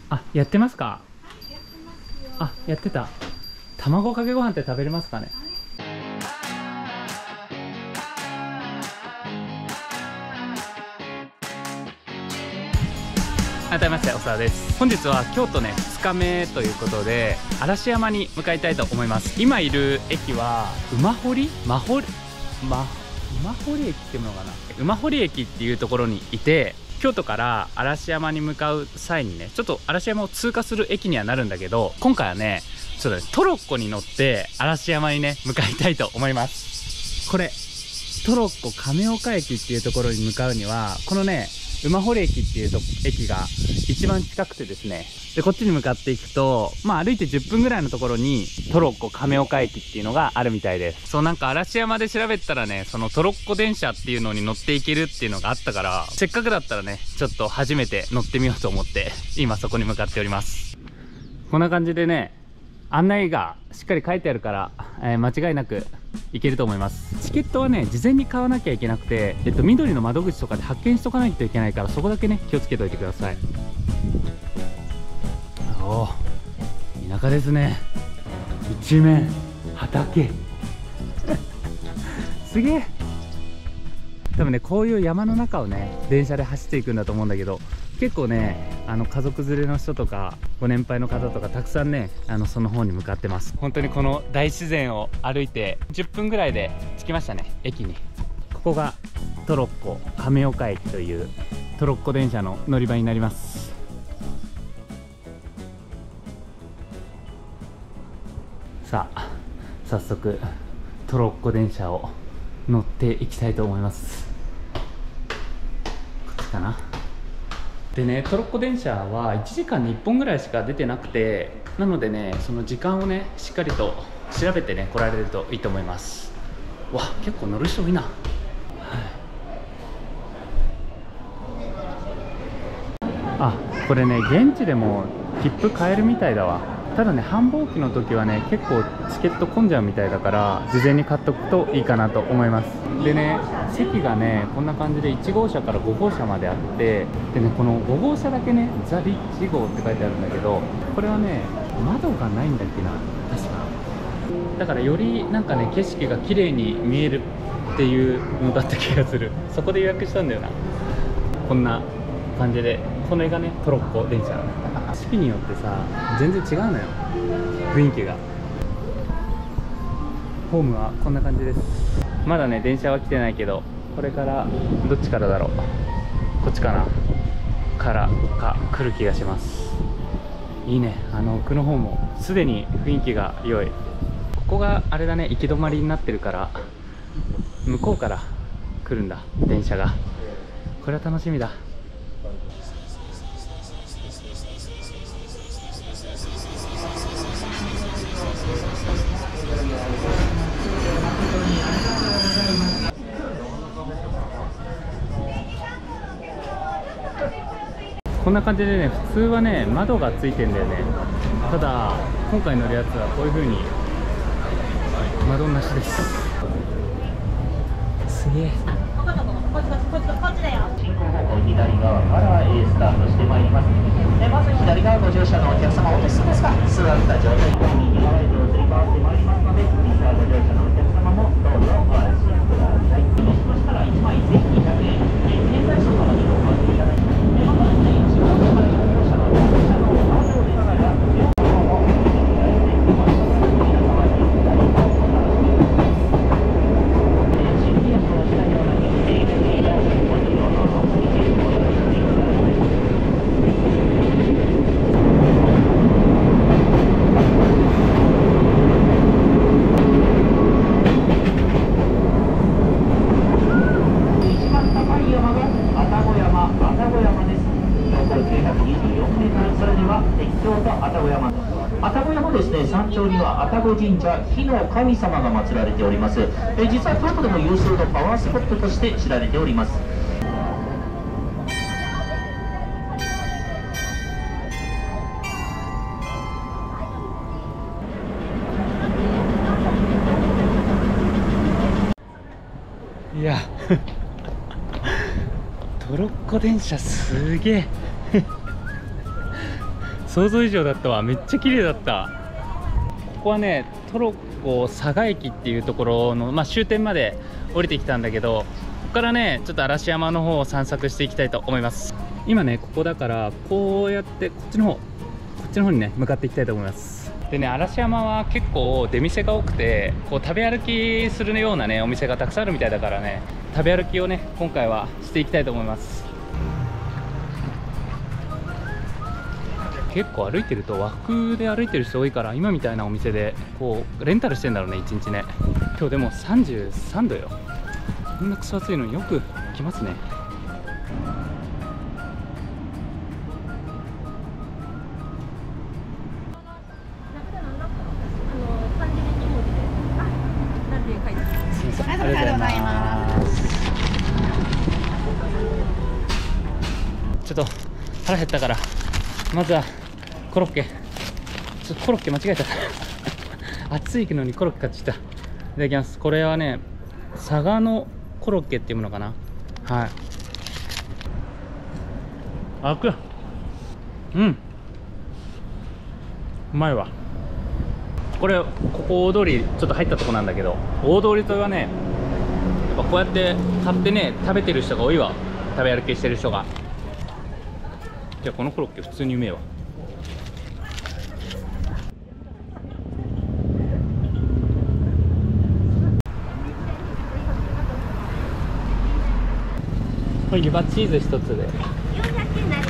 あ、やってますか？あ、やってた。卵かけご飯って食べれますかね？改めましておさわです。本日は京都ね2日目ということで嵐山に向かいたいと思います。今いる駅は馬堀駅っていうのかな、馬堀駅っていうところにいて、京都から嵐山に向かう際にねちょっと嵐山を通過する駅にはなるんだけど、今回はねちょっとねトロッコに乗って嵐山にね向かいたいと思います。これトロッコ亀岡駅っていうところに向かうにはこのね馬堀駅っていうと駅が一番近くてですね、でこっちに向かっていくとまあ歩いて10分ぐらいのところにトロッコ亀岡駅っていうのがあるみたいです。そう、なんか嵐山で調べたらねそのトロッコ電車っていうのに乗っていけるっていうのがあったから、せっかくだったらねちょっと初めて乗ってみようと思って今そこに向かっております。こんな感じでね案内がしっかり書いてあるから、間違いなく行けると思います。チケットはね事前に買わなきゃいけなくて、緑の窓口とかで発見しとかないといけないから、そこだけね気をつけておいてください。おお、田舎ですね。一面畑すげえ。多分ねこういう山の中をね電車で走っていくんだと思うんだけど、結構ね家族連れの人とかご年配の方とかたくさんねその方に向かってます。本当にこの大自然を歩いて10分ぐらいで着きましたね、駅に。ここがトロッコ亀岡駅というトロッコ電車の乗り場になります。さあ早速トロッコ電車を乗っていきたいと思います。こっちかな。でね、トロッコ電車は1時間に1本ぐらいしか出てなくて、なのでねその時間をねしっかりと調べてね来られるといいと思います。わ、結構乗る人多いな。はい、あ、これね現地でも切符買えるみたいだわ。ただね繁忙期の時はね結構チケット混んじゃうみたいだから事前に買っとくといいかなと思います。でね席がねこんな感じで1号車から5号車まであって、でねこの5号車だけねザ・リッチ号って書いてあるんだけど、これはね窓がないんだっけな確か。だからよりなんかね景色が綺麗に見えるっていうのだった気がする。そこで予約したんだよな。こんな感じで、これがねトロッコ電車。四季によってさ全然違うのよ雰囲気が。ホームはこんな感じです。まだね電車は来てないけど、これからどっちからだろう、こっちかなからか来る気がします。いいね、奥の方もすでに雰囲気が良い。ここがあれだね、行き止まりになってるから向こうから来るんだ電車が。これは楽しみだ。こんな感じでね普通はね窓がついてんだよね。ただ今回乗るやつはこういう風に窓なしです。すげえ。 進行方向左側からスタートしてまいります。まず左側ご乗車のお客様、お手数ですが座った状態で右側へと移り変わってまいりますので、右側ご乗車のお客様もどうぞご安心ください。そうしましたら1枚1200円、現在そのままにお待ちいただきます。またですね、一番前ご乗車のお客様の窓を出ながら山頂には愛宕神社火の神様が祀られております。実は京都でも有数のパワースポットとして知られております。 いやトロッコ電車すげえ想像以上だったわ。めっちゃ綺麗だった。ここはね、トロッコ佐賀駅っていうところの、終点まで降りてきたんだけど、ここからねちょっと嵐山の方を散策していきたいと思います。今ねここだから、こうやってこっちの方にね向かっていきたいと思います。でね、嵐山は結構出店が多くて、こう食べ歩きするようなねお店がたくさんあるみたいだからね、食べ歩きをね今回はしていきたいと思います。結構歩いてると和服で歩いてる人多いから、今みたいなお店でこうレンタルしてんだろうね、1日ね。今日でも33度よ。こんなクソ暑いのによく来ますね。ありがとうございます。ちょっと腹減ったから、まずはコロッケ。コロッケ間違えた暑いのにコロッケ買ってきた。いただきます。これはね佐賀のコロッケっていうものかな。はい。うん、うまいわ。これ、ここ大通りちょっと入ったとこなんだけど、大通り沿いはねやっぱこうやって買ってね食べてる人が多いわ。食べ歩きしてる人が。じゃあこのコロッケ普通にうめえわ。これ湯葉チーズ一つで400円になります。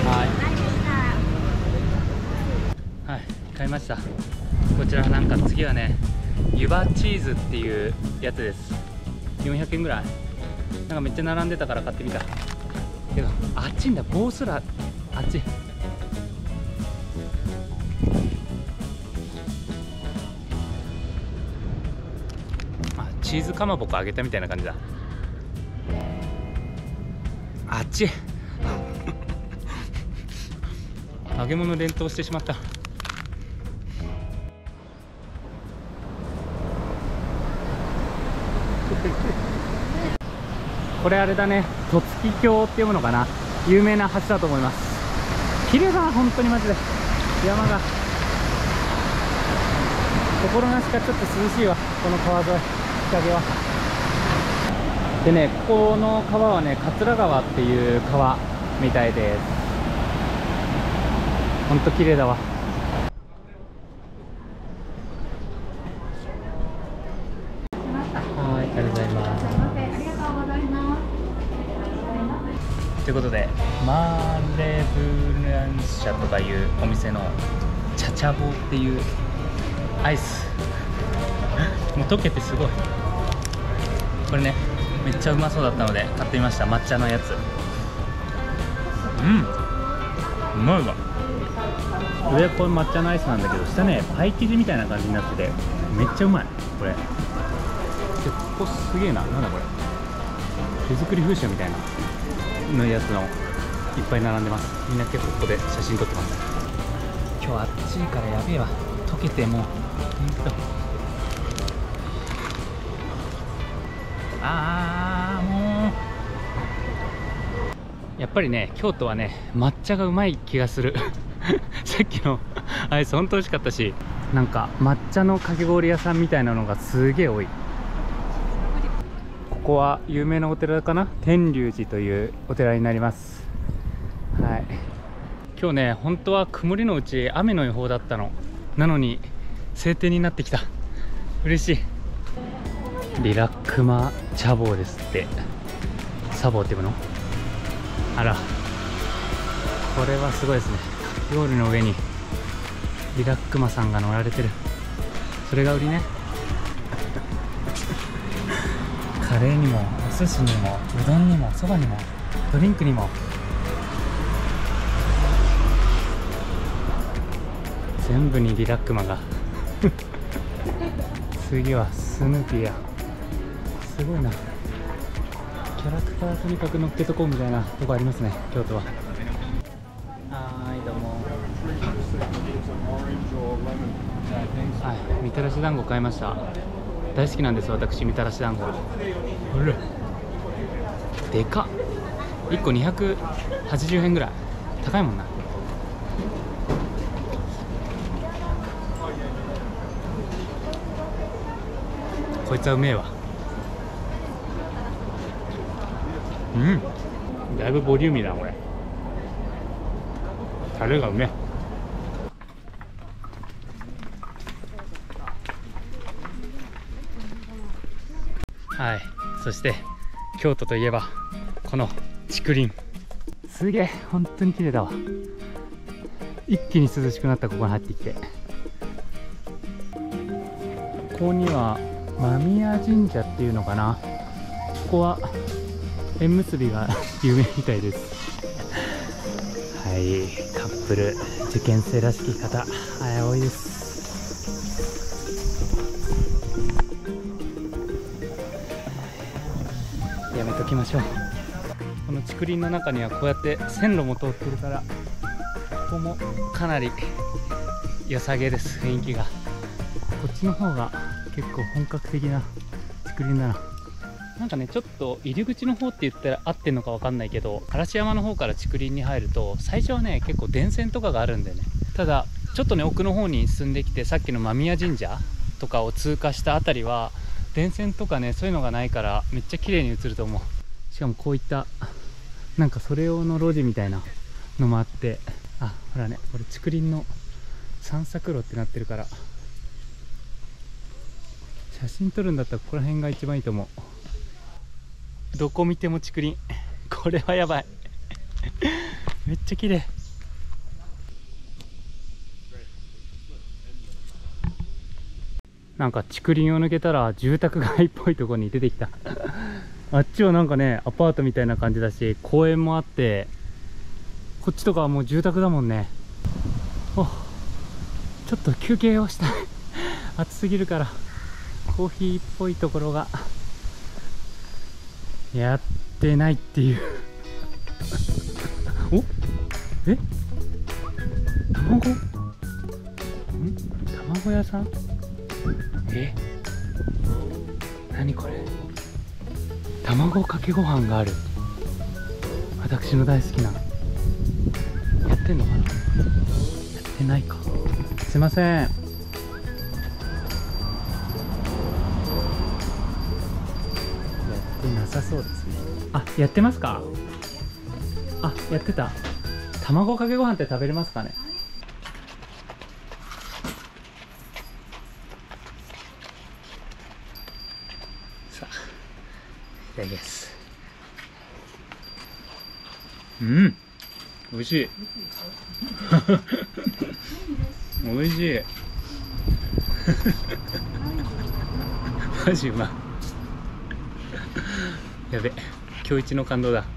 はい、買いました。こちらなんか次はね湯葉チーズっていうやつです。400円ぐらい。なんかめっちゃ並んでたから買ってみたけど、あっちんだ、棒すらあっち。チーズかまぼこ揚げたみたいな感じだ。あっち揚げ物連投してしまった。これあれだね、戸月橋っていうものかな、有名な橋だと思います。綺麗だな本当にマジで。山が心なしかちょっと涼しいわ、この川沿い日陰は。でね、ここの川はね桂川っていう川みたいです。ほんと綺麗だわ。はい、ありがとうございます。ということで、マーレブランシャとかいうお店のチャチャボっていうアイスもう溶けてすごい。これねめっちゃうまそうだったので買ってみました。抹茶のやつ。うまいわ。上はこれ抹茶のアイスなんだけど、下ねパイ生地みたいな感じになっててめっちゃうまいこれ。でここすげえな、なんだこれ、手作り風車みたいなのやつのいっぱい並んでます。みんな結構ここで写真撮ってます。今日暑いからやべえわ、溶けてもうほんと。もうやっぱりね京都はね抹茶がうまい気がするさっきのアイス本当美味しかったし、なんか抹茶のかき氷屋さんみたいなのがすげえ多い。ここは有名なお寺かな、天龍寺というお寺になります。はい、今日ね本当は曇りのうち雨の予報だったの。なのに晴天になってきた。嬉しい。リラックマ茶房ですって。茶房っていうの、あらこれはすごいですね。料理の上にリラックマさんが乗られてる。それが売りね。カレーにもお寿司にもうどんにもそばにもドリンクにも全部にリラックマが次はスヌーピーや。すごいな、キャラクターとにかく乗っけとこうみたいなとこありますね京都は。はいどうも。はい、みたらし団子買いました。大好きなんです私、みたらし団子。でかっ、1個280円ぐらい高いもんな。 こいつはうめえわ。うん、だいぶボリューミーだなこれ。タレがうめえ。はい、そして京都といえばこの竹林。すげえ、本当に綺麗だわ。一気に涼しくなった。ここに入ってきて、ここには間宮神社っていうのかな。ここは縁結びが有名みたいです。はい、カップル受験生らしき方、はい、多いです。やめときましょう。この竹林の中にはこうやって線路も通ってるから、ここもかなり良さげです。雰囲気が。こっちの方が結構本格的な竹林だな。なんかね、ちょっと入り口の方って言ったら合ってんのか分かんないけど、嵐山の方から竹林に入ると最初はね結構電線とかがあるんでね。ただちょっとね奥の方に進んできて、さっきの間宮神社とかを通過した辺りは電線とかねそういうのがないからめっちゃ綺麗に映ると思う。しかもこういったなんかそれ用の路地みたいなのもあって、あ、ほらね、これ竹林の散策路ってなってるから、写真撮るんだったらここら辺が一番いいと思う。どこ見ても竹林、これはやばいめっちゃ綺麗。なんか竹林を抜けたら住宅街っぽいところに出てきたあっちはなんかねアパートみたいな感じだし、公園もあって、こっちとかはもう住宅だもんね。お、ちょっと休憩をしたい暑すぎるから。コーヒーっぽいところがやってないっていうお、え、卵屋さん、え、何これ、卵かけご飯がある。私の大好きな。やってんのかな、やってないか。すいません。やってなさそうですね。あ、やってますか。あ、やってた。卵かけご飯って食べれますかね。さあ、いただきます。うん、美味しい美味しいマジうまい。やべ、今日一の感動だ。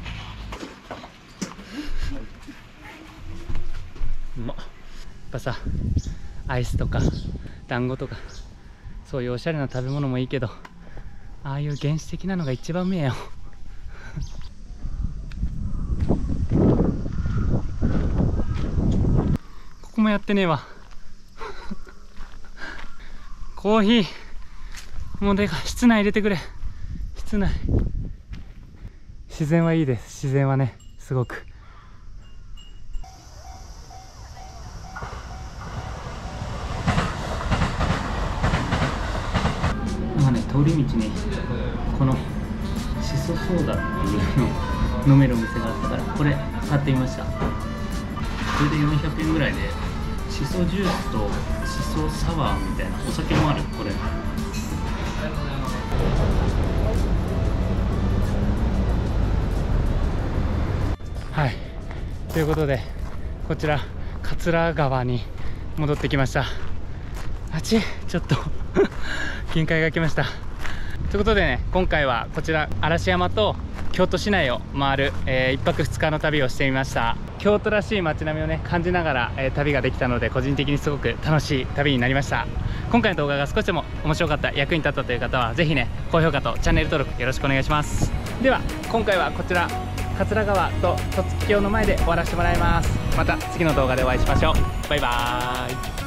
うまっ。やっぱさ、アイスとか団子とかそういうおしゃれな食べ物もいいけど、ああいう原始的なのが一番うめえよここもやってねえわコーヒーもうでか、室内入れてくれ。室内、自然はいいです。自然はね、すごく。今ね、通り道にこのしそソーダっていうの飲めるお店があったから、これ買ってみました。これで400円ぐらいで、しそジュースとしそサワーみたいなお酒もある。これはい、ということでこちら桂川に戻ってきました。あっちちょっと限界が来ました。ということでね、今回はこちら嵐山と京都市内を回る、1泊2日の旅をしてみました。京都らしい街並みをね感じながら、旅ができたので、個人的にすごく楽しい旅になりました。今回の動画が少しでも面白かった、役に立ったという方はぜひね、高評価とチャンネル登録よろしくお願いします。では今回はこちら桂川と戸月橋の前で終わらせてもらいます。また次の動画でお会いしましょう。バイバーイ。